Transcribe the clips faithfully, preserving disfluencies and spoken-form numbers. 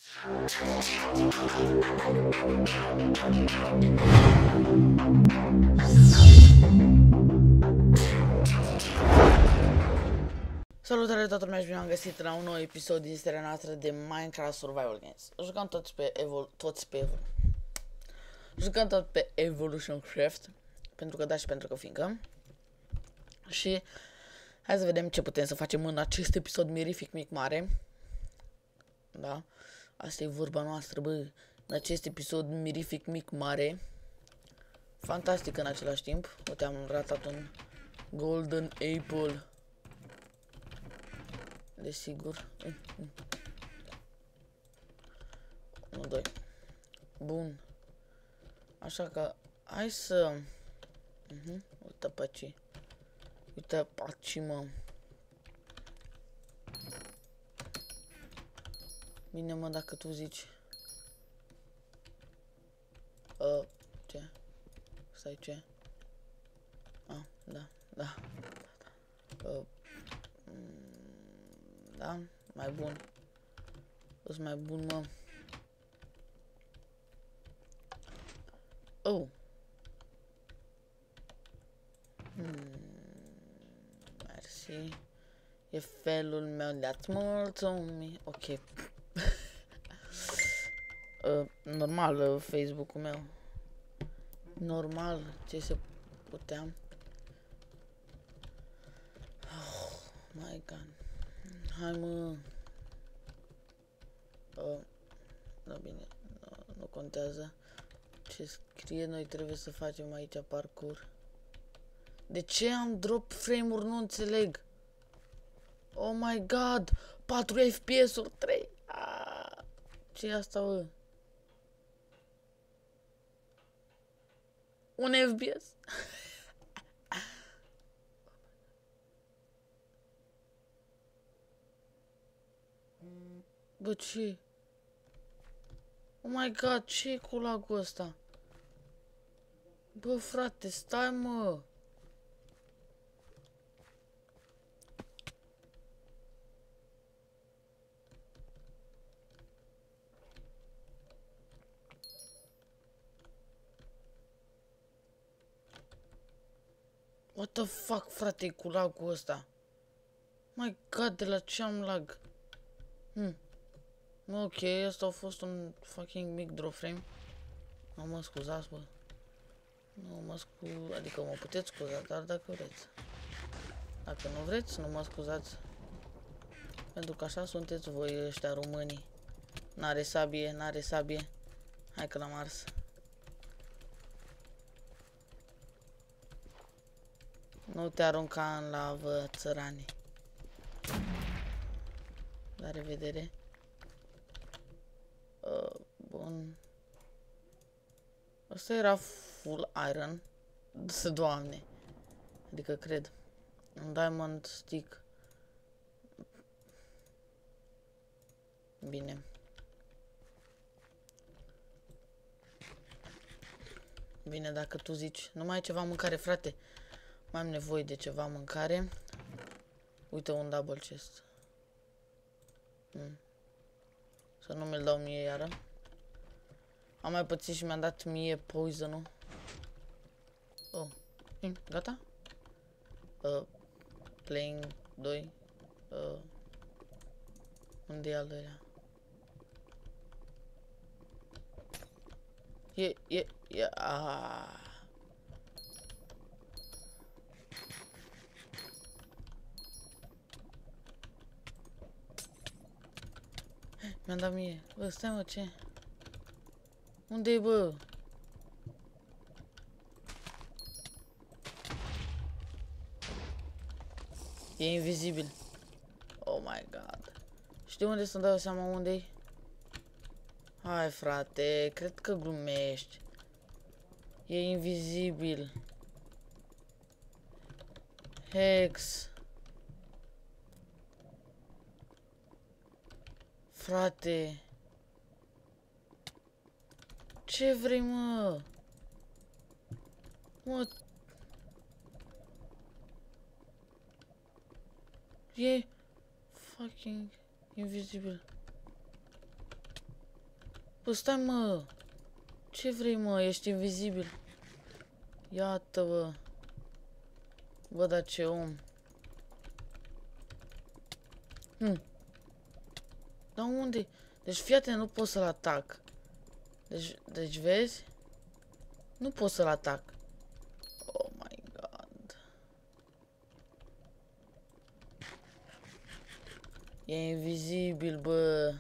Salutare toată lumea și bine am găsit la un nou episod din seria noastră de Minecraft Survival Games. Jucăm toți pe Evol toți pe Evol. Jucăm tot pe Evolution Craft, pentru că da și pentru că fiindcă. Și hai să vedem ce putem să facem în acest episod mirific mic mare. Da? Asta e vorba noastră, bă. În acest episod mirific mic mare. Fantastic în același timp. Uite, am ratat un Golden Apple. Desigur. unu, doi. Bun. Așa că hai să... Uh-huh. Uite pe ce. Uite pe ce, mă. Bine, mă, dacă tu zici. Uh, ce? Stai, ce? Ah, da, da. Uh, Da, mai bun. O-s mai bun, mă. Oh. Hmm. Mersi. E felul meu de-ați mulțumi. Ok. uh, normal, uh, Facebook-ul meu. Normal, ce se putea. Oh my god. Hai, mă. Uh, da, bine. Nu, nu contează. Ce scrie, noi trebuie să facem aici parcurs. De ce am drop frame-uri? Nu înțeleg. Oh my god. patru F P S-uri. trei. Ah, ce e asta, bă? Un F P S? Bă, ce? Oh my god, ce e cu lagul ăsta? Bă, frate, stai, mă! What the fuck, frate, e cu lagul ăsta? My god, de la ce am lag? Hmm. Ok, asta a fost un fucking mic drop frame. Nu mă scuzați, bă. Nu mă scu... Adică mă puteți scuza, dar dacă vreți. Dacă nu vreți, nu mă scuzați. Pentru că așa sunteți voi ăștia românii. N-are sabie, n-are sabie. Hai că l-am ars. Nu te arunca în lavă, țărane. La revedere. Uh, bun. Asta era full iron. Doamne. Adică cred. Un diamond stick. Bine. Bine, dacă tu zici. Nu mai ai ceva mâncare, frate. Mai am nevoie de ceva mâncare. Uite un double chest. Hmm. Să nu mi-l dau mie iară. Am mai pățit și mi-a dat mie poison-ul. Oh. Hmm, gata? Uh, playing doi. Uh, unde e al doilea? E, e, e, aaa. Mi-a dat mie. Bă, stai, mă, ce? Unde-i, bă? E invizibil. Oh my god. Știi unde să-mi dau seama unde-i? Hai, frate, cred că glumești. E invizibil. Hex. Frate. Ce vrei, mă? Mă... E fucking invisibil. Bă, stai, mă. Ce vrei, mă? Ești invizibil. Iată, bă. Bă, dar ce om. Hm. Dar unde? Deci, fii atent, nu pot să-l atac. Deci, deci, vezi? Nu pot să-l atac. Oh my god. E invizibil, bă.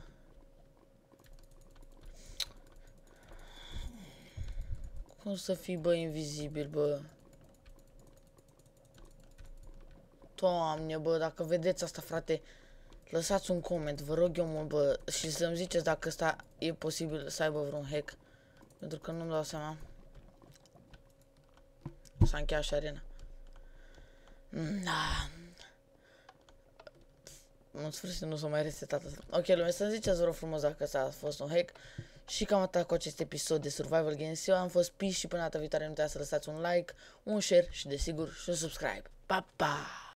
Cum să fii, bă, invizibil, bă? Doamne, bă, dacă vedeți asta, frate, lăsați un coment, vă rog eu mult, bă, și să-mi ziceți dacă ăsta e posibil să aibă vreun hack. Pentru că nu-mi dau seama. S-a încheiat și arena. Da. În sfârșit nu s-a mai resetat asta. Ok, lume, să-mi ziceți, vă rog frumos, dacă ăsta a fost un hack. Și cam atât cu acest episod de Survival Games. Eu am fost Pi și până data viitoare nu uitați să lăsați un like, un share și desigur și un subscribe. Pa, pa!